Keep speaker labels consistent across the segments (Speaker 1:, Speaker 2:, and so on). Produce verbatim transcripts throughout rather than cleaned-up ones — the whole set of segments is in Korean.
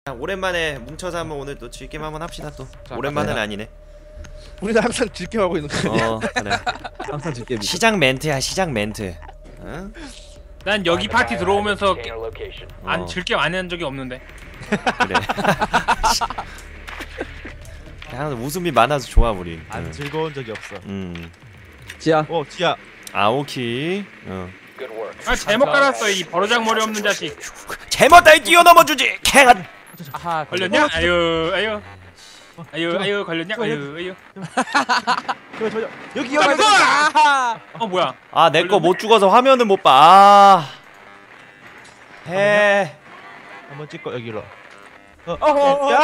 Speaker 1: 오랜만에 뭉쳐서 한번 오늘 또 즐겜 한번 합시다 또.
Speaker 2: 자,
Speaker 1: 오랜만은
Speaker 2: 네.
Speaker 1: 아니네.
Speaker 3: 우리는 항상 즐겜하고 있는 거야.
Speaker 1: 어 그래.
Speaker 3: 항상 즐겜.
Speaker 1: 시작 멘트야 시작 멘트. 응?
Speaker 2: 난 여기 파티 들어오면서 안
Speaker 1: 어.
Speaker 2: 즐겜 안 한 적이 없는데.
Speaker 1: 그래. 항상 웃음이 많아서 좋아 우리.
Speaker 3: 안
Speaker 1: 응.
Speaker 3: 즐거운 적이 없어.
Speaker 1: 음.
Speaker 4: 지야.
Speaker 3: 어, 지야.
Speaker 1: 아오키. 어.
Speaker 2: 아 제목 깔았어 이 버르장 머리 없는 자식.
Speaker 1: 제멋 따위 뛰어넘어 주지. 캥한.
Speaker 2: 아하 걸렸냐? 아유 아유. 아유 아유 걸렸냐? 아유 아유.
Speaker 3: 저, 저, 저, 여기 여기.
Speaker 2: 여기!
Speaker 4: 아하.
Speaker 2: 어 뭐야?
Speaker 1: 아 내 거 못 죽어서 화면을 못 봐. 아. 해.
Speaker 3: 한번 찍고 여기로. 어,
Speaker 4: 어, 어, 어.
Speaker 3: 야!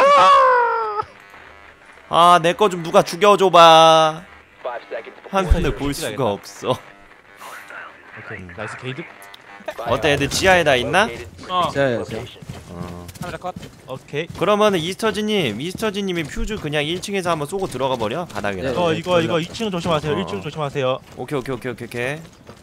Speaker 1: 아 내 거 좀 누가 죽여줘봐. 화면을 볼 수가 없어.
Speaker 3: 오케이. 나이스 게이드.
Speaker 1: 어때 애들 지하에 다 있나?
Speaker 2: 어.
Speaker 4: 지야야 지야.
Speaker 1: 어.
Speaker 4: 카메라 컷.
Speaker 3: 오케이.
Speaker 1: 그러면은 이스터지님, 이스터지님이 퓨즈 그냥 일 층에서 한번 쏘고 들어가 버려 바닥에.
Speaker 4: 네.
Speaker 3: 이거 이거 이거 이 층 조심하세요.
Speaker 1: 어.
Speaker 3: 일 층 조심하세요.
Speaker 1: 오케이 오케이 오케이 오케이 오케이.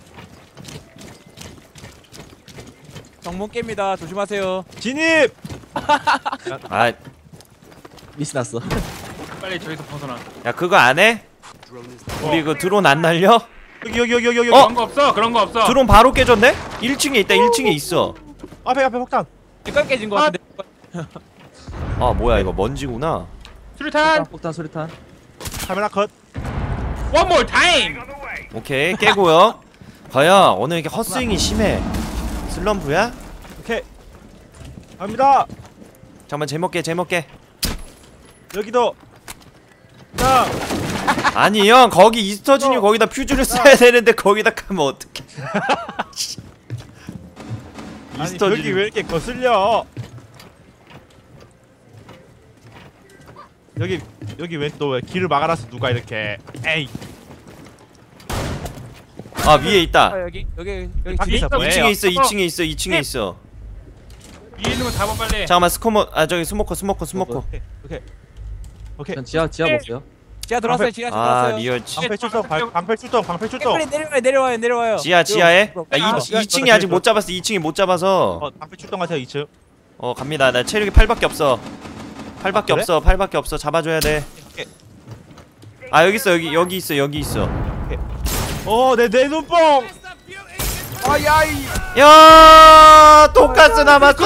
Speaker 4: 정문 깹니다. 조심하세요.
Speaker 3: 진입.
Speaker 1: 아,
Speaker 4: 미스 났어.
Speaker 2: 빨리 저기서 벗어나.
Speaker 1: 야 그거 안 해? 우리 그 드론 안 날려?
Speaker 3: 여기 여기 여기 여기 여기.
Speaker 1: 어?
Speaker 2: 그런 거 없어. 그런 거 없어.
Speaker 1: 드론 바로 깨졌네? 일 층에 있다. 일 층에 있어.
Speaker 3: 앞에 앞에 폭탄.
Speaker 4: 이걸 깨진 거 같은데.
Speaker 1: 아 뭐야 이거 먼지구나.
Speaker 2: 수류탄.
Speaker 4: 폭탄 소리탄.
Speaker 3: 카메라 컷.
Speaker 2: One more time.
Speaker 1: 오케이 깨고요. 과연 오늘 이렇게 헛스윙이 심해. 슬럼프야?
Speaker 3: 오케이. 갑니다.
Speaker 1: 잠깐만 제목게 제목게.
Speaker 3: 여기도. 자.
Speaker 1: 아니 형 거기 이스터진이
Speaker 3: 어.
Speaker 1: 거기다 퓨즈를 써야 되는데 거기다 가면 어떡해.
Speaker 3: 아니 저기 왜 이렇게 거슬려? 여기 여기 왜 또 왜 길을 막아놨어 누가 이렇게? 에이.
Speaker 1: 아 위에 있다.
Speaker 4: 아 여기 여기 여기
Speaker 3: 밖에
Speaker 4: 뒤에
Speaker 3: 있어.
Speaker 4: 있어.
Speaker 3: 뭐예요?
Speaker 1: 이 층에 있어 이 층에 있어 이 층에 있어.
Speaker 2: 위에 있는 거 잡아 빨리.
Speaker 1: 잠깐만 스코머 아 저기 스모커 스모커 스모커.
Speaker 3: 오케이 오케이 오케이.
Speaker 4: 전 지하 지하 볼게요. 지하 들어왔어요. 지하
Speaker 1: 아
Speaker 4: 들어왔어요.
Speaker 1: 리얼 치.
Speaker 3: 방패 출동 방- 방패 출동 방패 출동.
Speaker 4: 빨리 내려와요. 내려와요. 내려와요.
Speaker 1: 지하 지하에?
Speaker 4: 요,
Speaker 1: 아,
Speaker 4: 요,
Speaker 1: 이, 이 층이 아직 못 잡았어. 이 층이 못 잡아서.
Speaker 3: 어 방패 출동하세요 이 층.
Speaker 1: 어 갑니다. 나 체력이 팔밖에 없어. 팔밖에
Speaker 3: 아, 그래?
Speaker 1: 없어. 팔밖에 없어. 잡아줘야 돼.
Speaker 3: 오케이.
Speaker 1: 아 여기 있어. 여기 여기 있어. 여기 있어.
Speaker 3: 어내 내 눈뽕.
Speaker 4: 아야이.
Speaker 1: 야 돈가스 남았어.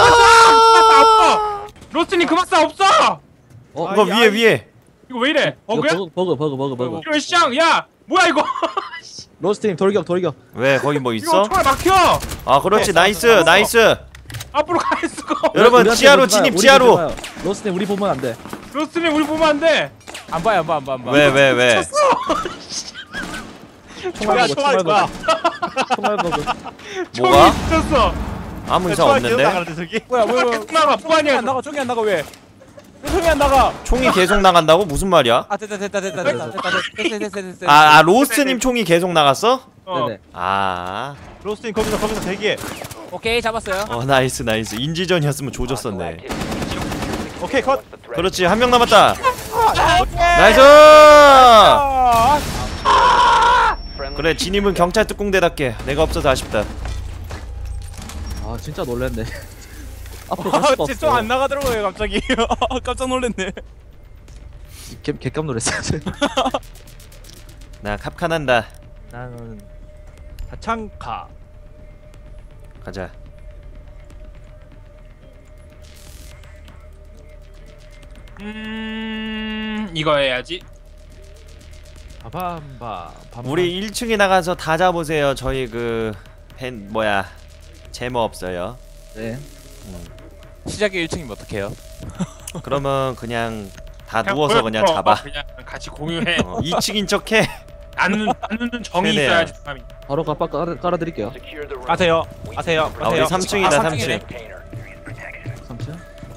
Speaker 2: 로스님 그만 싸 없어.
Speaker 4: 어
Speaker 1: 이거
Speaker 3: 아이,
Speaker 1: 위에
Speaker 3: 아이.
Speaker 1: 위에.
Speaker 2: 이거 왜 이래? 어
Speaker 4: 이거
Speaker 2: 그래?
Speaker 4: 버그 버그 버그 버그 버그.
Speaker 2: 이거 시장 야 뭐야 이거?
Speaker 4: 로스트님 돌격 돌격.
Speaker 1: 왜 거기 뭐
Speaker 2: 이거
Speaker 1: 있어?
Speaker 2: 총알 막혀.
Speaker 1: 아 그렇지.
Speaker 3: 네,
Speaker 1: 나이스
Speaker 3: 잡았어.
Speaker 1: 나이스.
Speaker 2: 앞으로 갈 수가. 없어.
Speaker 1: 여러분
Speaker 4: 우리한테
Speaker 1: 지하로
Speaker 4: 보지 마요.
Speaker 1: 진입
Speaker 4: 우리
Speaker 1: 지하로.
Speaker 4: 보지 마요. 로스트님 우리 보면 안 돼.
Speaker 2: 로스님 우리 보면 안 돼.
Speaker 4: 안 봐요 안 봐 안 봐 안 봐.
Speaker 1: 왜 왜 왜?
Speaker 4: 총알
Speaker 3: 야
Speaker 4: 버그
Speaker 3: 총알
Speaker 4: 총알
Speaker 3: 거야.
Speaker 4: 버그. 총알 버그.
Speaker 1: 뭐가?
Speaker 2: 미쳤어.
Speaker 1: 아무 이상 없는데?
Speaker 3: 나가는데 저기.
Speaker 4: 뭐야 뭐야 뭐야.
Speaker 2: 계속 나가.
Speaker 4: 총이
Speaker 2: 뭐하냐?
Speaker 4: 안 나가 총이 안 나가 왜? 왜 총이 안 나가?
Speaker 1: 총이 계속 나간다고? 무슨 말이야?
Speaker 4: 아 됐다 됐다 됐다 됐다 됐다 됐다 됐다 됐다.
Speaker 1: 아, 아 로스트님 총이 계속 나갔어?
Speaker 2: 어.
Speaker 4: 네네.
Speaker 1: 아,
Speaker 3: 로스팅 거기서 거기서 대기해.
Speaker 4: 오케이 잡았어요.
Speaker 1: 어 나이스 나이스. 인지전이었으면 조졌었네.
Speaker 3: 오케이 컷.
Speaker 1: 그렇지 한 명 남았다. 나이스. 그래 진입은 경찰 특공대답게. 내가 없어서 아쉽다.
Speaker 4: 아 진짜 놀랬네. 앞으로 갈 수가 없어.
Speaker 5: 총안 나가더라고요 갑자기. 깜짝 놀랐네.
Speaker 4: 개 개깜 놀랐어요.
Speaker 1: 나 캅칸한다.
Speaker 3: 나는 하창카.
Speaker 1: 가자.
Speaker 2: 음 이거 해야지.
Speaker 3: 바밤바.
Speaker 1: 우리 일 층에 나가서 다 잡으세요. 저희 그 팬 뭐야 제모 없어요.
Speaker 4: 네.
Speaker 5: 시작이 일 층이면 어떡해요?
Speaker 1: 그러면 그냥 다
Speaker 2: 그냥
Speaker 1: 누워서
Speaker 2: 보여-
Speaker 1: 그냥
Speaker 2: 어,
Speaker 1: 잡아.
Speaker 2: 어, 그냥 같이 공유해.
Speaker 1: 어, 이 층인 척해.
Speaker 2: 나누는 나누는 정이
Speaker 1: 세네야.
Speaker 2: 있어야지. 사람이.
Speaker 4: 바로 깜빡 깔아, 깔아드릴게요.
Speaker 3: 아세요. 아세요.
Speaker 1: 아 우리 삼 층이다
Speaker 4: 아,
Speaker 1: 삼
Speaker 4: 삼
Speaker 1: 층.
Speaker 4: 층이네. 삼 층.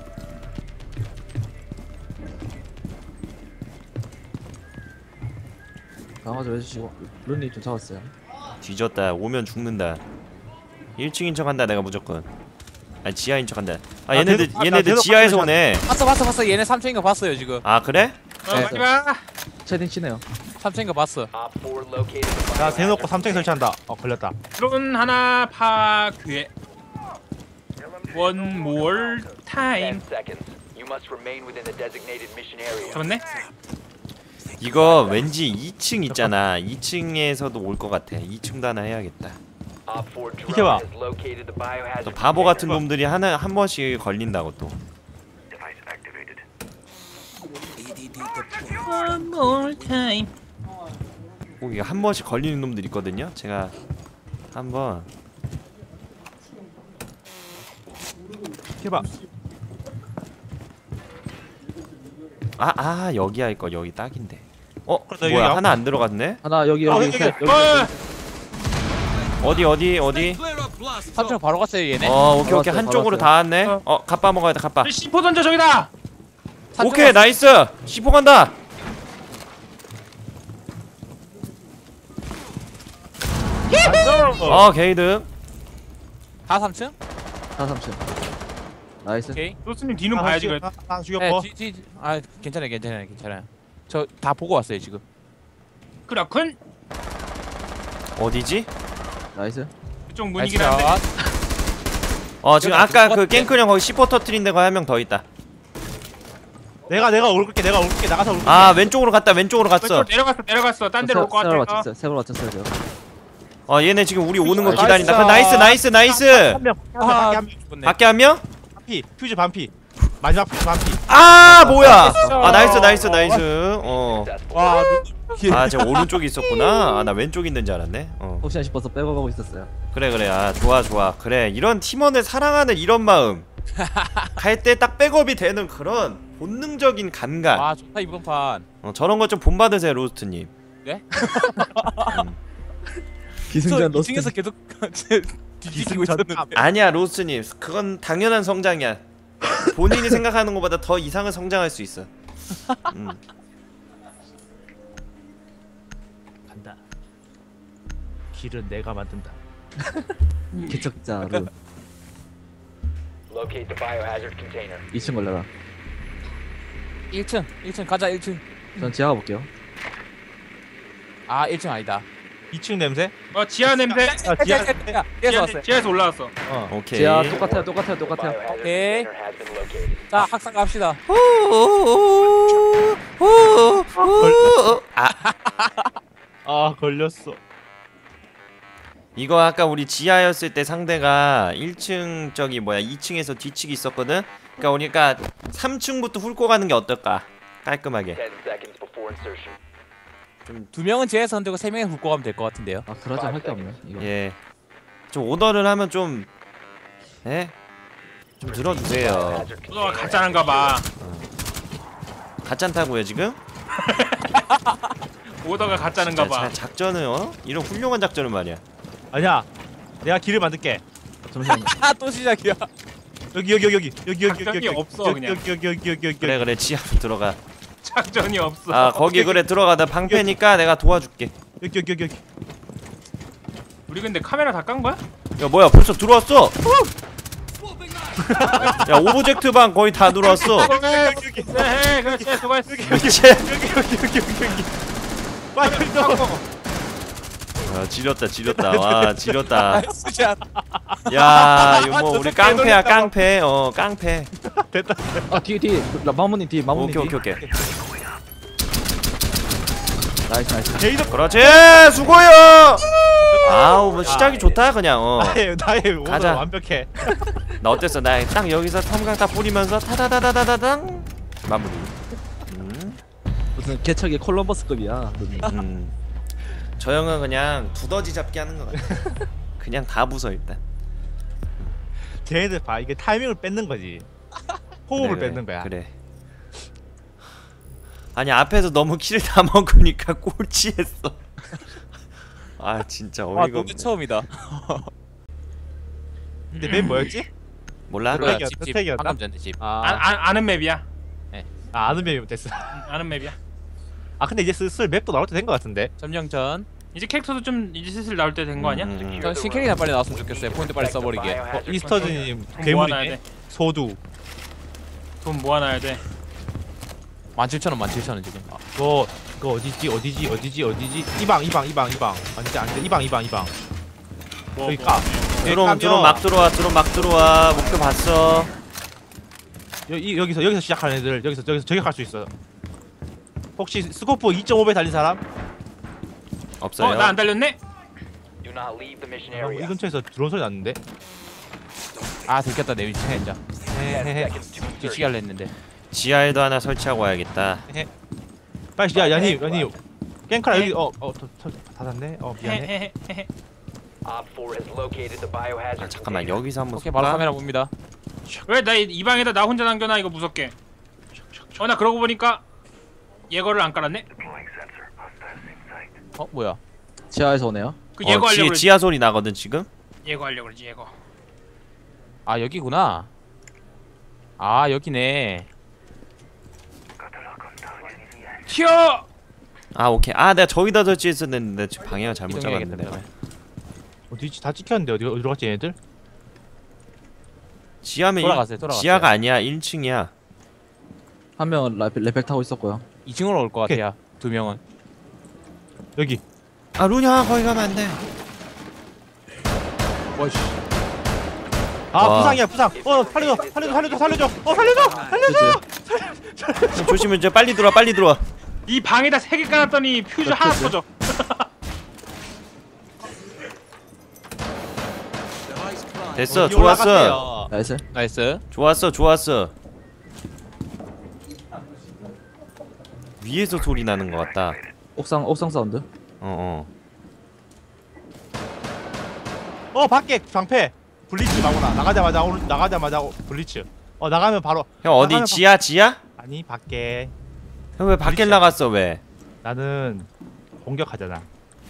Speaker 4: 강화 좀 해주시고 룬님 좀 잡았어요.
Speaker 1: 뒤졌다. 오면 죽는다. 일 층인 척한다 내가 무조건. 아니 지하인 척한다. 아
Speaker 3: 아,
Speaker 1: 얘네들
Speaker 3: 대놓고- 아,
Speaker 1: 얘네들
Speaker 3: 대놓고
Speaker 1: 지하에서
Speaker 3: 봤어.
Speaker 1: 오네.
Speaker 5: 봤어 봤어 봤어. 얘네 삼 층인 거 봤어요 지금.
Speaker 1: 아 그래?
Speaker 2: 어,
Speaker 4: 네.
Speaker 2: 마지막.
Speaker 4: 채팅 치네요.
Speaker 5: 삼 층인 거 봤어.
Speaker 3: 자 대놓고 삼 층 설치한다. 어 걸렸다.
Speaker 2: 드론 하나 파괴. One more time. 잡았네?
Speaker 1: 이거 왠지 이 층 있잖아. 이 층에서도 올 것 같아. 이 층도 하나 해야겠다.
Speaker 3: 비켜봐.
Speaker 1: 또 바보 같은 놈들이 하나 한 번씩 걸린다고 또.
Speaker 2: One more time.
Speaker 1: 꼭 이거 한 번씩 걸리는 놈들 있거든요. 제가 한번
Speaker 3: 해봐.
Speaker 1: 아, 아 여기 할 거. 여기 딱인데. 어?
Speaker 3: 그래서
Speaker 1: 뭐야?
Speaker 3: 여기요?
Speaker 1: 하나 안 들어갔네?
Speaker 4: 하나 여기
Speaker 3: 아,
Speaker 4: 여기
Speaker 3: 여기,
Speaker 4: 셋,
Speaker 3: 여기.
Speaker 4: 여기
Speaker 2: 어,
Speaker 1: 어디 어디 어디?
Speaker 5: 삼 층 바로 갔어요 얘네.
Speaker 1: 어 오케이 오케이
Speaker 4: 받았어요,
Speaker 1: 한쪽으로
Speaker 4: 받았어요.
Speaker 1: 다 왔네.
Speaker 2: 어.
Speaker 1: 어 갑바 먹어야 돼 갑바.
Speaker 2: 씨포 던져 저기다.
Speaker 5: 삼 층
Speaker 1: 오케이 나이스. 시포 간다. 어 게이드.
Speaker 5: 다 삼 층?
Speaker 4: 다 삼 층. 나이스.
Speaker 5: 오케이.
Speaker 2: 로스님 뒤는 봐야지. 그래.
Speaker 3: 아
Speaker 5: 네,
Speaker 3: 죽였고.
Speaker 5: 뒤, 뒤, 아 괜찮아요 괜찮아요 괜찮아요. 저 다 보고 왔어요 지금.
Speaker 2: 그렇군.
Speaker 1: 어디지?
Speaker 4: 나이스.
Speaker 2: 그쪽
Speaker 5: 나이스
Speaker 2: 문이긴 한데.
Speaker 5: 샷.
Speaker 1: 어 지금
Speaker 5: 여기가
Speaker 1: 아까 그
Speaker 5: 똑같네.
Speaker 1: 깽크령 거기 시포 터트린 데가 한 명 더 있다.
Speaker 3: 내가 내가 올게 내가 올게 나가서 올게.
Speaker 1: 아 왼쪽으로 갔다 왼쪽으로 갔어.
Speaker 2: 왼쪽 내려갔어 내려갔어. 딴 데로 올 것
Speaker 4: 세월
Speaker 2: 같아.
Speaker 4: 맞췄어요. 세월 맞췄어요. 제가.
Speaker 1: 어 얘네 지금 우리 오는 거
Speaker 5: 나이스.
Speaker 1: 기다린다. 그 나이스 나이스 나이스.
Speaker 3: 한 명.
Speaker 5: 아,
Speaker 3: 밖에 한 명.
Speaker 5: 죽었네.
Speaker 1: 밖에 한 명?
Speaker 3: 반피. 퓨즈 반피. 마지막 퓨즈 반피.
Speaker 1: 아 뭐야? 아 나이스 나이스 나이스. 어.
Speaker 5: 와,
Speaker 1: 아 제가 오른쪽에 있었구나. 아 나 왼쪽에 있는 줄 알았네. 어.
Speaker 4: 혹시나 싶어서 빼고 가고 있었어요.
Speaker 1: 그래 그래. 아 좋아 좋아. 그래 이런 팀원을 사랑하는 이런 마음. 갈 때 딱 백업이 되는 그런 본능적인 감각.
Speaker 5: 와 좋다 이번 판.
Speaker 1: 어, 저런 거 좀 본받으세요 로스트님.
Speaker 5: 네?
Speaker 4: 기승전
Speaker 5: 이 층에서 계속 뒤지고 있었는데.
Speaker 1: 아니야 로스트님. 그건 당연한 성장이야. 본인이 생각하는 것보다 더 이상은 성장할 수 있어. 음.
Speaker 3: 간다. 길은 내가 만든다.
Speaker 4: 개척자로 이 층 걸려라.
Speaker 5: 일 층 일 층 가자 일 층.
Speaker 4: 전 지하 가볼게요.
Speaker 5: 아 일 층 아니다.
Speaker 3: 이 층 냄새?
Speaker 2: 어 지하 냄새.
Speaker 3: 아 지하.
Speaker 5: 야, 뒤에서
Speaker 2: 지하,
Speaker 5: 왔어요.
Speaker 2: 지하에서 올라왔어.
Speaker 3: 어.
Speaker 1: 오케이.
Speaker 4: 지하 똑같아요. 똑같아요. 똑같아요.
Speaker 5: 오케이. 자 학상 갑시다.
Speaker 1: 아
Speaker 3: 아 걸렸어.
Speaker 1: 이거 아까 우리 지하였을 때 상대가 일 층 저기 뭐야 이 층에서 뒤치기 있었거든. 그러니까 우리가 삼 층부터 훑고 가는 게 어떨까? 깔끔하게.
Speaker 5: 두 명은 제에서 흔들고 세 명이 훑고 가면 될 것 같은데요.
Speaker 4: 아 그러자 할 게 없네. 이거.
Speaker 1: 예. 좀 오더를 하면 좀 예? 좀 들어주세요.
Speaker 2: 어 가짜는가 봐.
Speaker 1: 가짠다고요 지금?
Speaker 2: 오더가 가짜는가
Speaker 1: 진짜
Speaker 2: 봐.
Speaker 1: 자- 작전을 어? 이런 훌륭한 작전을 말이야.
Speaker 3: 아니야. 내가 길을 만들게.
Speaker 4: 잠시만요.
Speaker 5: 아또 시작이야.
Speaker 3: 여기 여기 여기 여기 여기 여기
Speaker 2: 작전이
Speaker 3: 여기
Speaker 2: 없어,
Speaker 3: 여기
Speaker 2: 그냥.
Speaker 3: 여기 여기 여기 여기 여기
Speaker 1: 그래 그래 지하로 들어가.
Speaker 2: 작전이 없어.
Speaker 1: 아 거기 그래 들어가. 나 방패니까 내가 도와줄게.
Speaker 3: 여기 여기 여기 여기.
Speaker 2: 우리 근데 카메라 다 깐 거야?
Speaker 1: 야 뭐야 벌써 들어왔어? 야 오브젝트 방 거의 다 들어왔어.
Speaker 2: 네, 네, 그렇지. 수고했어.
Speaker 1: 미치.
Speaker 3: 여기 여기 여기 여기 여기. 빨리 좀.
Speaker 1: 아 지렸다 지렸다. 와 지렸다.
Speaker 5: 나이스 샷.
Speaker 1: 야 이거 뭐 우리 깡패야 깡패. 어 깡패.
Speaker 3: 됐다.
Speaker 4: 아 뒤에 뒤에 마모님 뒤에 마모님
Speaker 1: 오케이
Speaker 4: 뒤에.
Speaker 1: 오케이 오케이.
Speaker 4: 나이스 나이스.
Speaker 3: 게이드.
Speaker 1: 그렇지 수고요. 아우 뭐 시작이 좋다 그냥. 어.
Speaker 3: 나의 나의 오더
Speaker 1: 가자.
Speaker 3: 완벽해.
Speaker 1: 나 어땠어? 나 딱 여기서 섬광 딱 뿌리면서 타다다다다다당 마무리. 음.
Speaker 4: 무슨 개척의 콜럼버스급이야.
Speaker 1: 음. 저 형은 그냥 두더지 잡기 하는 것 같아. 그냥 다 부숴 일단.
Speaker 3: 쟤네들 봐 이게 타이밍을 뺏는 거지. 호흡을
Speaker 1: 그래,
Speaker 3: 뺏는
Speaker 1: 그래,
Speaker 3: 거야.
Speaker 1: 그래. 아니 앞에서 너무 키를 다 먹으니까 꼴찌했어. 아 진짜
Speaker 5: 아
Speaker 1: 어이가
Speaker 5: 너무
Speaker 1: 없네.
Speaker 5: 처음이다.
Speaker 3: 근데 맨 뭐였지?
Speaker 1: 몰라?
Speaker 3: 그래.
Speaker 5: 그거야, 집, 집.
Speaker 3: 스택이었나?
Speaker 5: 방금 전에 집.
Speaker 3: 아,
Speaker 2: 아, 아 아는 맵이야.
Speaker 3: 아 아는 맵이면 됐어.
Speaker 2: 아는 맵이야.
Speaker 3: 아 근데 이제 슬슬 맵도 나올 때 된 것 같은데.
Speaker 5: 점령전.
Speaker 2: 이제 캐릭터도 좀 이제 슬슬 나올 때 된 거 아니야?
Speaker 1: 음, 음, 음.
Speaker 5: 전 신캐릭이나 빨리 나왔으면 좋겠어요. 포인트 빨리 써버리게.
Speaker 3: 어, 이스터즈님
Speaker 2: 돈 모아놔야
Speaker 3: 괴물이네.
Speaker 2: 돼.
Speaker 3: 소두.
Speaker 2: 돈 모아놔야 돼.
Speaker 5: 만 칠천 원, 만 칠천 원 지금. 아,
Speaker 3: 그거 그거 어디지 어디지 어디지 어디지 이방 이방 이방 이방 안돼 안돼 이방 이방 이방
Speaker 2: 뭐,
Speaker 3: 여기
Speaker 2: 뭐.
Speaker 3: 까.
Speaker 1: 드론 드론 막 들어와 드론 막 들어와. 목표 봤어.
Speaker 3: 여기 여기서 여기서 시작하는 애들 여기서 여기서 저격할 수 있어. 혹시 스코프 이 점 오 배 달린 사람?
Speaker 1: 없어요.
Speaker 2: 어 나 안 달렸네?
Speaker 6: Do not leave the mission
Speaker 3: 아, 이
Speaker 6: area.
Speaker 3: 근처에서 드론 소리 났는데.
Speaker 5: 아 들켰다 내 위치에 진짜.
Speaker 6: ten
Speaker 3: 헤헤헤.
Speaker 6: seconds to
Speaker 5: 뒤치기
Speaker 6: insertion.
Speaker 5: 할려 했는데.
Speaker 1: 지하에도 하나 설치하고 와야겠다.
Speaker 3: 빨리 야 야님 야님. 깽카라 여기 어어 닫았네. 어 미안해.
Speaker 2: 헤헤헤헤.
Speaker 6: Op four has located the biohazard
Speaker 1: 아 잠깐만
Speaker 6: container.
Speaker 1: 여기서 한번
Speaker 5: 오케이 바로
Speaker 1: 쏠까?
Speaker 5: 카메라 봅니다.
Speaker 2: 왜 나 이 방에다 나 혼자 남겨놔 이거 무섭게. 어 나 그러고 보니까 예거를 안 깔았네?
Speaker 5: 어 뭐야?
Speaker 4: 지하에서 오네요.
Speaker 2: 그
Speaker 1: 어,
Speaker 2: 예거
Speaker 1: 지,
Speaker 2: 하려고 그러지.
Speaker 1: 지하 소리 나거든 지금.
Speaker 2: 예거 하려고 그러지 예거.
Speaker 5: 아 여기구나. 아 여기네.
Speaker 2: 튀어!
Speaker 1: 아 오케이. 아 내가 저기다 설치했었는데 지금 방향을 잘못
Speaker 5: 이동해야겠다,
Speaker 1: 잡았는데.
Speaker 5: 그러면.
Speaker 3: 어디 있지? 다 찍혔는데 어디 어디로 갔지 얘네들?
Speaker 1: 지하면
Speaker 5: 돌아갔어요,
Speaker 1: 일-
Speaker 5: 돌아갔어요.
Speaker 1: 지하가 아니야 일 층이야.
Speaker 4: 한 명은 레- 레벨 타고 있었고요.
Speaker 5: 이 층으로 올 것
Speaker 3: 오케이.
Speaker 5: 같아요. 두 명은.
Speaker 3: 여기.
Speaker 1: 아 루냐 거기 가면 안 돼.
Speaker 5: 와씨.
Speaker 3: 아
Speaker 1: 와.
Speaker 3: 부상이야 부상. 어 살려줘 살려줘 살려줘 살려줘. 어 살려줘 살려줘.
Speaker 4: 그치?
Speaker 1: 조심해 이제 빨리 들어와 빨리 들어와.
Speaker 2: 이 방에다 세 개 깔았더니 퓨즈 하나
Speaker 4: 그치.
Speaker 2: 터져.
Speaker 1: 됐어
Speaker 3: 어디
Speaker 1: 좋았어
Speaker 3: 올라갔어요?
Speaker 4: 나이스.
Speaker 5: 나이스.
Speaker 1: 좋았어 좋았어. 위에서 소리 나는 것 같다.
Speaker 4: 옥상 옥상 사운드.
Speaker 1: 어어.
Speaker 3: 어 밖에 방패. 블리츠 마구나. 나가자마자 오늘 나가자마자 오- 블리츠. 어 나가면 바로.
Speaker 1: 형 어디
Speaker 3: 나가면
Speaker 1: 지하 지하?
Speaker 3: 바- 아니 밖에.
Speaker 1: 형 왜 밖에
Speaker 3: 블리츠야.
Speaker 1: 나갔어 왜?
Speaker 3: 나는 공격하잖아.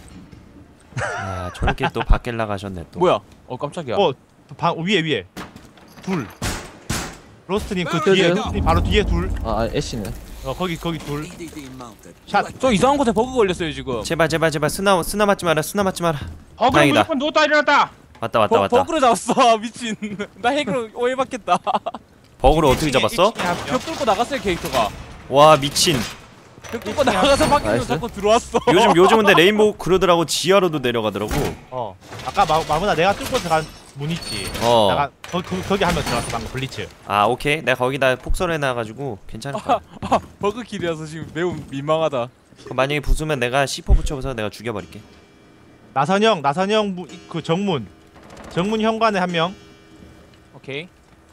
Speaker 1: 아 저렇게 또 밖에 나가셨네 또.
Speaker 5: 뭐야? 어 깜짝이야.
Speaker 3: 어 방 위에 위에 둘. 로스트님 그
Speaker 4: 그
Speaker 3: 뒤에
Speaker 4: 뒤에.
Speaker 3: 로스트님 바로 뒤에 둘.
Speaker 4: 아, 아 애쉬네.
Speaker 3: 어 거기 거기 둘. 샷.
Speaker 5: 저 이상한 곳에 버그 걸렸어요 지금.
Speaker 1: 제발 제발 제발 스나 스나 맞지 마라 스나 맞지 마라.
Speaker 2: 버그를
Speaker 1: 다행이다.
Speaker 2: 무조건 누웠다 일어났다.
Speaker 1: 왔다 왔다
Speaker 5: 버,
Speaker 1: 왔다.
Speaker 5: 버그로 잡았어 미친. 나 핵으로 오해받겠다.
Speaker 1: 버그를 어떻게 잡았어?
Speaker 5: 벽 뚫고 나갔어요 캐릭터가.
Speaker 1: 와 미친.
Speaker 5: 벽 뚫고 나가서 밖에서
Speaker 4: 나이스.
Speaker 5: 자꾸 들어왔어.
Speaker 1: 요즘 요즘 근데 레인보우 그러더라고 지하로도 내려가더라고.
Speaker 3: 어 아까 마, 마무나 내가 뚫고 들어간 문 있지.
Speaker 1: 어.
Speaker 3: 내가 거기 거기, 거기 한 명 들어갔어 방금 블리츠.
Speaker 1: 아 오케이 내가 거기다 폭설해 놔가지고 괜찮을 거야.
Speaker 5: 아, 버그 길이라서 지금 매우 민망하다.
Speaker 1: 그럼 만약에 부수면 내가 씨포 붙여서 내가 죽여버릴게.
Speaker 3: 나선영 나선영 부, 그 정문 정문 현관에 한 명.
Speaker 5: 오케이.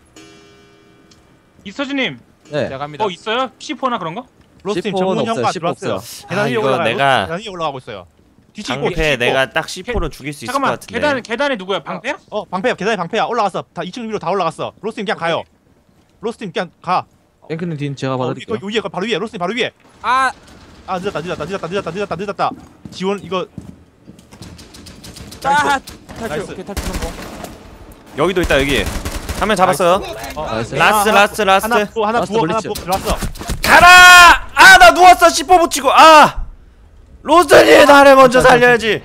Speaker 2: 이서진님
Speaker 4: 네.
Speaker 5: 제가 갑니다.
Speaker 2: 뭐 있어요? 씨포나 그런 거?
Speaker 3: 로스팀
Speaker 4: 씨포는
Speaker 3: 정문
Speaker 4: 없어요.
Speaker 3: 현관
Speaker 4: 씨포
Speaker 3: 들어왔어요.
Speaker 4: 없어요.
Speaker 3: 계단
Speaker 1: 아,
Speaker 3: 위에
Speaker 1: 이거
Speaker 3: 올라가요.
Speaker 1: 내가-
Speaker 3: 계단 위에 올라가고 있어요. 뒤치고
Speaker 1: 방패
Speaker 3: 뒤치고.
Speaker 1: 내가 딱 씨포로 죽일 수 있을 것
Speaker 2: 잠깐만
Speaker 1: 같은데.
Speaker 2: 계단 계단에 누구야? 방패야?
Speaker 3: 어 방패야 계단에 방패야 올라갔어. 다 이 층 위로 다 올라갔어. 로스팀 그냥 가요. 로스팀 그냥 가.
Speaker 4: 앵크님 뒤는 제가
Speaker 3: 어,
Speaker 4: 받아드릴게요.
Speaker 3: 여기 위에 바로 위에 로스팀 바로 위에.
Speaker 5: 아,
Speaker 3: 아 늦었다 늦었다 늦었다 늦었다 늦었다 늦었다. 지원 이거
Speaker 5: 아, 탈출.
Speaker 3: 나이스.
Speaker 5: 오케이 탈출 성공.
Speaker 1: 여기도 있다 여기. 한 명 잡았어요.
Speaker 4: 나이스.
Speaker 1: 라스트 라스트
Speaker 3: 하나
Speaker 1: 라스트.
Speaker 3: 부어 하나
Speaker 4: 라스트
Speaker 3: 부어 하나
Speaker 4: 블리츠.
Speaker 3: 부어 들어왔어.
Speaker 1: 가라! 아 나 누웠어 씨포 붙이고 아 로스님 나를 먼저 살려야지.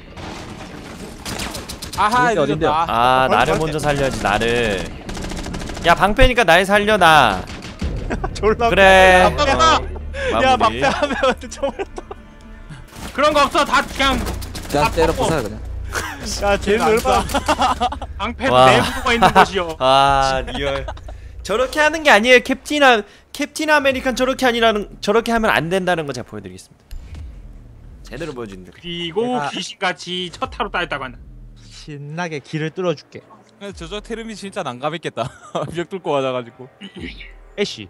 Speaker 5: 아하,
Speaker 4: 어딘데, 어딘데요?
Speaker 5: 늦었다.
Speaker 1: 아
Speaker 3: 빨리
Speaker 1: 나를
Speaker 3: 빨리.
Speaker 1: 먼저 살려야지 나를. 야 방패니까 날 살려 나.
Speaker 3: 졸라.
Speaker 1: 그래.
Speaker 3: 방패야.
Speaker 1: 어,
Speaker 3: 야
Speaker 1: 마무리.
Speaker 3: 방패 하면 좀.
Speaker 2: 그런 거 없어. 다 그냥
Speaker 4: 그냥 때려 부숴요 그냥.
Speaker 3: 야 쟤는 얼마.
Speaker 2: 방패
Speaker 1: 와.
Speaker 2: 내부가 있는 곳이요.
Speaker 1: 아 리얼. 저렇게 하는 게 아니에요 캡틴 아 캡틴 아메리칸 저렇게 아니라는 저렇게 하면 안 된다는 거 제가 보여드리겠습니다. 제대로 보여준다.
Speaker 2: 그리고
Speaker 3: 내가-
Speaker 2: 귀신같이 첫 타로 따였다고 한다.
Speaker 3: 신나게 길을 뚫어줄게.
Speaker 5: 저저 테르미 진짜 난감했겠다. 벽 뚫고 와가지고.
Speaker 3: 애쉬.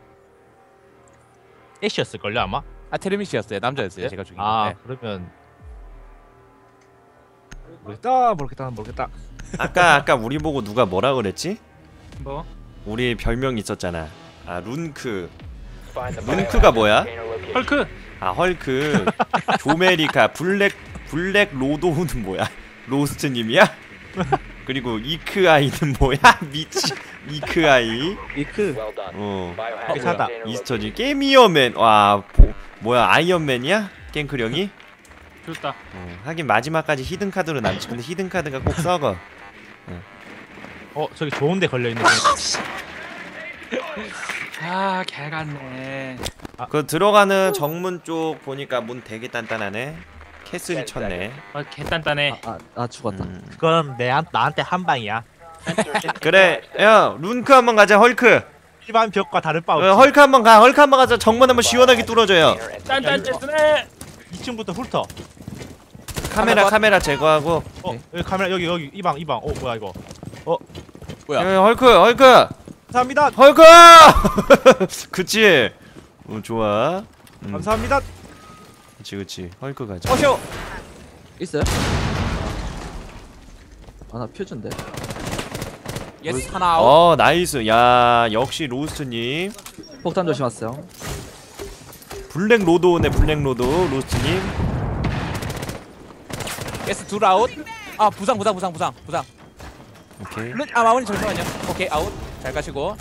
Speaker 3: 애쉬였을걸요 아마?
Speaker 5: 아 테르미 씨였어요. 남자였어요. 제가 죽인
Speaker 3: 아
Speaker 5: 거.
Speaker 3: 그러면 모르겠다 모르겠다 모르겠다.
Speaker 1: 아까 아까 우리 보고 누가 뭐라 그랬지?
Speaker 2: 뭐?
Speaker 1: 우리 별명 있었잖아. 아 룬크.
Speaker 6: Find the
Speaker 1: 뭉크가
Speaker 6: biohazard
Speaker 1: 뭐야?
Speaker 6: container location.
Speaker 2: 헐크.
Speaker 1: 아 헐크. 조메리카 블랙 블랙 로도우는 뭐야? 로스트님이야? 그리고 이크아이는 뭐야? 미치 이크아이.
Speaker 4: 이크.
Speaker 6: Well done.
Speaker 1: 어.
Speaker 6: Biohazard
Speaker 3: 괜찮다.
Speaker 6: container
Speaker 1: 이스터지
Speaker 6: located.
Speaker 1: 게미어맨. 와 보, 뭐야 아이언맨이야? 깽크령이?
Speaker 2: 좋다.
Speaker 1: 어, 하긴 마지막까지 히든 카드로 남지. 근데 히든 카드가 꼭 썩어.
Speaker 3: 어 저기 좋은데 걸려 있는.
Speaker 2: 아 개같네.
Speaker 1: 그 들어가는 정문 쪽 보니까 문 되게 단단하네. 캐슬이 쳤네.
Speaker 2: 아 개단단해.
Speaker 4: 아, 아 죽었다.
Speaker 1: 음.
Speaker 3: 그건 내 나한테 한 방이야.
Speaker 6: Insertion in
Speaker 1: 그래,
Speaker 6: five seconds.
Speaker 1: 야 룬크 한번 가자 헐크.
Speaker 3: 일반 벽과 다른 바 없지.
Speaker 1: 어, 헐크 한번 가. 헐크 한번 가자. 정문 한번 시원하게 뚫어줘요.
Speaker 2: 짠짠 짠네.
Speaker 3: 이 층부터 훑어.
Speaker 1: 카메라 카메라 제거하고.
Speaker 3: 어 여기 카메라 여기 여기 이 방 이 방. 어 뭐야 이거.
Speaker 5: 뭐야?
Speaker 1: 야, 헐크 헐크
Speaker 3: 감사합니다.
Speaker 1: 헐크. 그치. 어, 좋아. 음,
Speaker 3: 감사합니다.
Speaker 1: 그치 그치. 헐크 가자.
Speaker 3: 어쇼.
Speaker 4: 있어요? 아나 퓨즈인데.
Speaker 5: 예스 하나 아웃.
Speaker 1: 어 나이스. 야 역시 로스트님.
Speaker 4: 폭탄 조심하세요.
Speaker 1: 블랙 로드 오네. 블랙 로드 로스트님.
Speaker 5: 예스 둘 아웃. 아 부상 부상 부상 부상 부상.
Speaker 1: 오케이.
Speaker 5: 룬, 아 마무리 잠시만요. 오케이 아웃. 잘 가시고.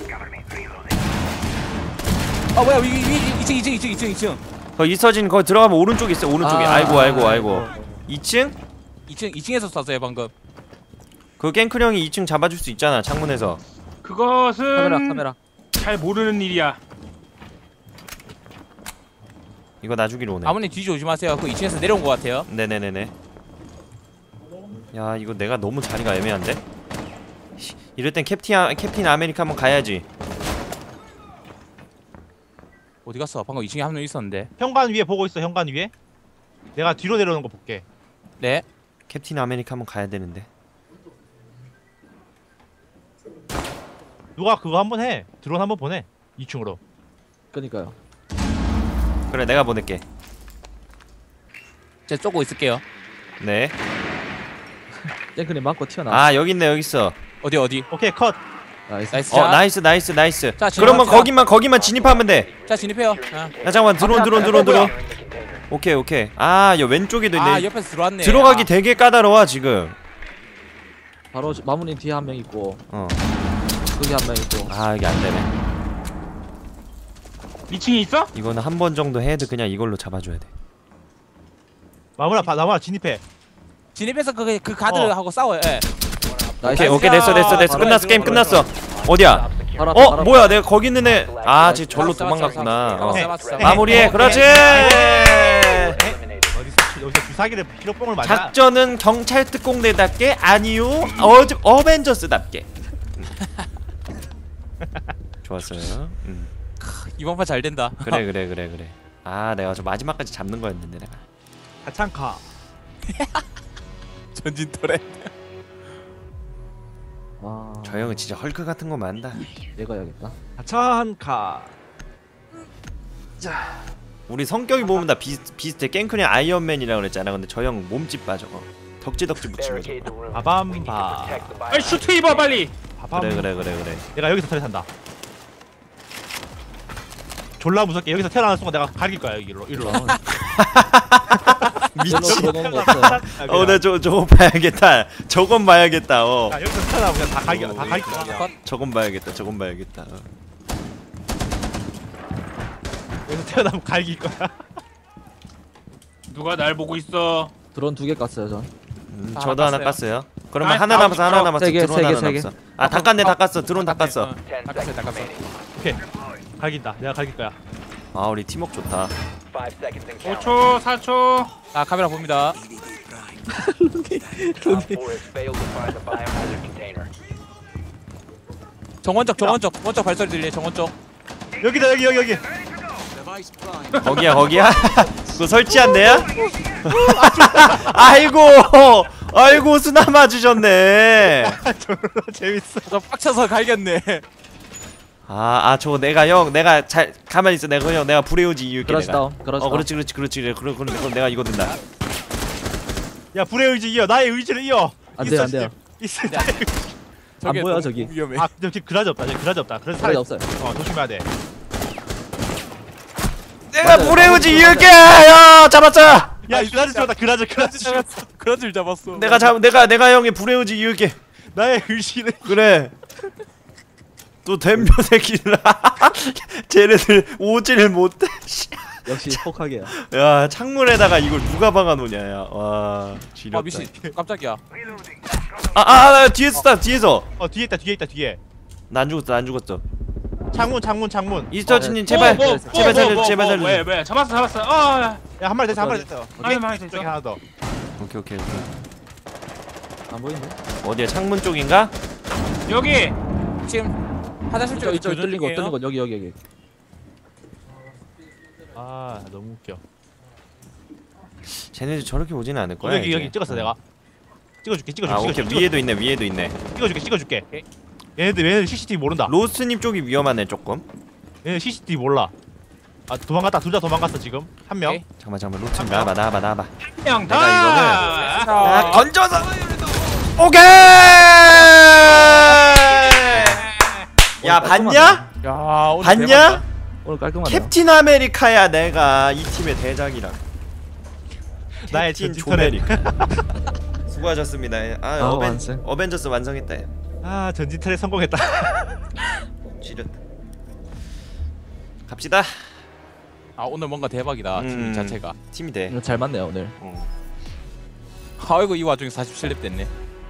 Speaker 5: 아 뭐야 위, 위, 위, 이층 이층 이층 이층 이층
Speaker 1: 거 이서진 거기 들어가면 오른쪽에 있어. 오른쪽에.
Speaker 4: 아,
Speaker 1: 아이고 아이고 아이고.
Speaker 4: 아이고.
Speaker 1: 이 층?
Speaker 5: 이층 이층에서 쐈어요 방금.
Speaker 1: 그 깽크 형이 이 층 잡아줄 수 있잖아. 창문에서.
Speaker 2: 그것은
Speaker 4: 카메라 카메라.
Speaker 2: 잘 모르는 일이야.
Speaker 1: 이거 놔주기로 오네.
Speaker 5: 아버님 뒤 조심하세요. 그 이층에서 내려온 것 같아요.
Speaker 1: 네네네네. 야 이거 내가 너무 자리가 애매한데? 씨, 이럴 땐 캡틴 아, 캡틴 아메리카 한번 가야지.
Speaker 5: 어디 갔어? 방금 이층에 한 명 있었는데.
Speaker 3: 현관 위에 보고 있어. 현관 위에. 내가 뒤로 내려오는 거 볼게.
Speaker 5: 네.
Speaker 1: 캡틴 아메리카 한번 가야 되는데.
Speaker 3: 누가 그거 한번 해. 드론 한번 보내. 이 층으로.
Speaker 4: 그니까요.
Speaker 1: 그래 내가 보낼게.
Speaker 5: 제가 쫓고 있을게요.
Speaker 1: 네.
Speaker 4: 땡크님 맞고 튀어나.
Speaker 1: 아 여기 있네 여기 있어.
Speaker 5: 어디 어디?
Speaker 3: 오케이 컷.
Speaker 4: 나이스.
Speaker 5: 나이스.
Speaker 1: 어
Speaker 5: 자,
Speaker 1: 나이스 나이스 나이스.
Speaker 5: 자,
Speaker 1: 그러면
Speaker 5: 진입합시다.
Speaker 1: 거기만 거기만 진입하면 돼.
Speaker 5: 자 진입해요. 아,
Speaker 1: 야 잠깐만 드론 드론
Speaker 5: 앞에,
Speaker 1: 드론
Speaker 5: 앞에
Speaker 1: 드론.
Speaker 5: 뭐야?
Speaker 1: 오케이 오케이. 아 여 왼쪽에도 있네.
Speaker 5: 아 옆에서 들어왔네.
Speaker 1: 들어가기
Speaker 5: 아,
Speaker 1: 되게 까다로워 지금.
Speaker 4: 바로 마무님 뒤에 한 명 있고
Speaker 1: 어.
Speaker 4: 거기 한 명 있고.
Speaker 1: 아 이게 안 되네.
Speaker 2: 이 층에 있어?
Speaker 1: 이거는 한 번 정도 해도 그냥 이걸로 잡아줘야 돼.
Speaker 3: 마무라 봐. 마무라 진입해.
Speaker 5: 진입해서 그, 그 가드하고 싸워요. 예.
Speaker 4: 나이스.
Speaker 1: 오케이 오케이 됐어 됐어 됐어.
Speaker 5: 바로
Speaker 1: 끝났어
Speaker 5: 해,
Speaker 1: 게임
Speaker 5: 바로
Speaker 1: 끝났어. 어디야?
Speaker 4: 바로 앞에,
Speaker 1: 어
Speaker 4: 바로 앞에.
Speaker 1: 뭐야 내가 거기 있는 애. 아 지금 절로
Speaker 5: 잡았어, 잡았어,
Speaker 1: 도망갔구나.
Speaker 5: 잡았어,
Speaker 1: 어.
Speaker 5: 잡았어, 잡았어.
Speaker 1: 마무리해.
Speaker 5: 어,
Speaker 1: 그렇지.
Speaker 6: Eliminated.
Speaker 3: 어디서 여기서 주사기를 피로뽕을 맞아.
Speaker 1: 작전은 경찰 특공대답게 아니요 어 어벤져스답게. 음. 좋았어요. 음.
Speaker 5: 이번 판 잘 된다.
Speaker 1: 그래 그래 그래 그래. 아 내가 저 마지막까지 잡는 거였는데 내가.
Speaker 3: 가창카.
Speaker 5: 전진 터렛.
Speaker 4: 와.
Speaker 1: 저 형은 진짜 헐크 같은 거 만다.
Speaker 4: 내가 해야겠다.
Speaker 3: 가창카.
Speaker 1: 우리 성격이 보면 다 비슷, 비슷해. 깽크니 아이언맨이라고 그랬잖아. 근데 저 형 몸집 봐 저거. 덕지덕지 붙이는 거.
Speaker 6: Barricade the room.
Speaker 3: 바밤바.
Speaker 6: Protect the
Speaker 2: 빨리
Speaker 6: biohazard.
Speaker 2: 슈트 입어 빨리.
Speaker 3: 바밤.
Speaker 1: 그래 그래 그래 그래.
Speaker 3: 내가 여기서 터렛 한다. 졸라 무섭게 여기서 태어나는 순간 내가 갈길 거야 여기로 이리로.
Speaker 4: 별로
Speaker 1: 미친.
Speaker 4: 들어놓은 거 없어요.
Speaker 1: 어나 저 저건 봐야겠다. 저건 봐야겠다. 어.
Speaker 3: 자, 여기서 태어나면 그냥 다 갈겨 다 갈길 거야.
Speaker 5: 컷.
Speaker 1: 저건 봐야겠다. 저건 봐야겠다. 어.
Speaker 3: 여기서 태어나면 갈길 거야.
Speaker 2: 누가 날 보고 있어?
Speaker 4: 드론 두 개 깠어요 전.
Speaker 1: 음,
Speaker 5: 아,
Speaker 1: 저도 하나
Speaker 5: 깠어요.
Speaker 1: 깠어요. 그러면
Speaker 2: 아,
Speaker 1: 하나 남았어. 하나
Speaker 2: 아,
Speaker 1: 남았어.
Speaker 4: 세 개,
Speaker 1: 드론
Speaker 4: 세 개,
Speaker 1: 하나
Speaker 4: 세 개.
Speaker 1: 남았어. 아 다 깠네 다 깠어. 드론 다 깠어.
Speaker 5: 어,
Speaker 6: Ten
Speaker 5: 닦았어요,
Speaker 6: seconds
Speaker 5: 닦았어.
Speaker 6: remaining.
Speaker 3: 오케이. 갈긴다. 내가 갈길 거야.
Speaker 1: 아 우리 팀워크 좋다.
Speaker 6: Five seconds and counting.
Speaker 2: 오 초, 사 초.
Speaker 5: 아 카메라 봅니다.
Speaker 6: Op four has failed to find the biohazard container.
Speaker 5: 정원적 정원적 정원적 발소리 들리네. 정원적.
Speaker 3: 여기다 여기 여기 여기.
Speaker 1: 거기야 거기야? 그거 설치한 데야? 아이고 아이고 수나 맞으셨네.
Speaker 3: 졸라 재밌어.
Speaker 5: 저 빡쳐서 갈겼네.
Speaker 1: 아, 아 저거 내가 형 내가 잘 가만히 있어. 내가 형 내가 불에오지 이유게
Speaker 4: 그렇지
Speaker 1: 내가.
Speaker 4: 다운. 그렇지.
Speaker 1: 어 그렇지 그렇지 그렇지 그래 그럼 그럼 그럼 내가 이거 든다.
Speaker 3: 야 불의 의지 이어. 나의 의지를 이어.
Speaker 4: 안 돼요, 안 돼요.
Speaker 3: 있어.
Speaker 5: 안 돼. 저게
Speaker 4: 보여,
Speaker 5: 너무
Speaker 4: 저기.
Speaker 5: 위험해.
Speaker 3: 아 저기 그라지 없다. 저기 그라지 없다. 그래서
Speaker 4: 살이
Speaker 3: 살아.
Speaker 4: 없어요.
Speaker 3: 어 조심해야 돼.
Speaker 1: 내가
Speaker 4: 맞아요.
Speaker 1: 불에오지 이유게. 야 잡았어.
Speaker 3: 야 그라지 잡았다. 그라지 그라지 잡았어.
Speaker 5: 그라질 잡았어.
Speaker 1: 내가 잡 내가 내가 형이 불에오지 이유게.
Speaker 3: 나의 의지를.
Speaker 1: 그래. 또 댐벼 새끼들. 쟤네들 오지를 못해. 씨.
Speaker 4: 역시 혹하게요.
Speaker 1: 야 창문에다가 이걸 누가 박아놓냐 야. 와
Speaker 5: 아
Speaker 1: 지렸다.
Speaker 5: 미친. 깜짝이야.
Speaker 1: 아아 아, 아, 뒤에서 다 뒤에서.
Speaker 3: 어 뒤에 있다. 뒤에 있다. 뒤에.
Speaker 1: 나 안 죽었어 안 죽었어.
Speaker 3: 창문 창문 창문.
Speaker 1: 이스터치님
Speaker 4: 어,
Speaker 1: 제발
Speaker 2: 뭐, 뭐,
Speaker 1: 제발
Speaker 2: 뭐,
Speaker 1: 살려
Speaker 2: 뭐,
Speaker 1: 제발
Speaker 2: 뭐,
Speaker 1: 살려.
Speaker 2: 왜, 왜? 잡았어, 잡았어. 어, 야.
Speaker 3: 야 한 마리 됐어. 한 마리 됐어.
Speaker 2: 많이 많이 됐어.
Speaker 3: 저기 하나 더.
Speaker 1: 오케이 오케이 오케이.
Speaker 4: 안 보이네.
Speaker 1: 어디야 창문 쪽인가?
Speaker 2: 여기.
Speaker 5: 지금 화장실
Speaker 4: 이쪽
Speaker 5: 쪽에
Speaker 4: 이쪽 뚫린 거 뚫린 거 여기 여기 여기.
Speaker 3: 아 너무 웃겨.
Speaker 1: 쟤네들 저렇게 오지는 않을
Speaker 3: 어,
Speaker 1: 거야.
Speaker 3: 여기
Speaker 1: 이제.
Speaker 3: 여기 찍었어 내가. 찍어줄게 찍어줄게
Speaker 1: 아 오케이
Speaker 3: 찍어줄게
Speaker 1: 위에도 있네 위에도 있네.
Speaker 3: 찍어줄게 찍어줄게. 얘네들 얘네들 씨씨티비 모른다.
Speaker 1: 로스님 쪽이 위험하네 조금.
Speaker 3: 얘네 씨씨티비 몰라. 아 도망갔다 둘 다 도망갔어 지금 한 명.
Speaker 5: 오케이.
Speaker 1: 잠깐만 잠깐만 로스님 나와봐 나와봐 나와봐.
Speaker 2: 형
Speaker 1: 내가
Speaker 2: 다.
Speaker 1: 아 던져서. 오케이. 야 봤냐?
Speaker 5: 야 오늘
Speaker 1: 봤냐?
Speaker 5: 대박이다.
Speaker 4: 오늘 깔끔하네요.
Speaker 1: 캡틴 아메리카야 내가 이 팀의 대장이라.
Speaker 3: 나의
Speaker 1: 캡틴
Speaker 3: 전지터넷.
Speaker 1: 조메리. 수고하셨습니다. 아
Speaker 4: 아,
Speaker 1: 어벤
Speaker 4: 완성.
Speaker 1: 어벤져스 완성했다.
Speaker 3: 아 전지터넷 성공했다.
Speaker 1: 지렸다. 갑시다.
Speaker 5: 아 오늘 뭔가 대박이다
Speaker 1: 음.
Speaker 5: 팀 자체가.
Speaker 1: 팀이 돼.
Speaker 4: 이거 잘 맞네요 오늘.
Speaker 1: 어.
Speaker 5: 아이고 이 와중에 사십칠 렙 됐네.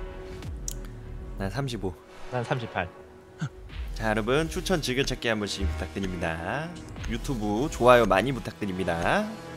Speaker 1: 난 삼십오.
Speaker 3: 난 삼십팔.
Speaker 1: 자 여러분 추천 즐겨찾기 한 번씩 부탁드립니다. 유튜브 좋아요 많이 부탁드립니다.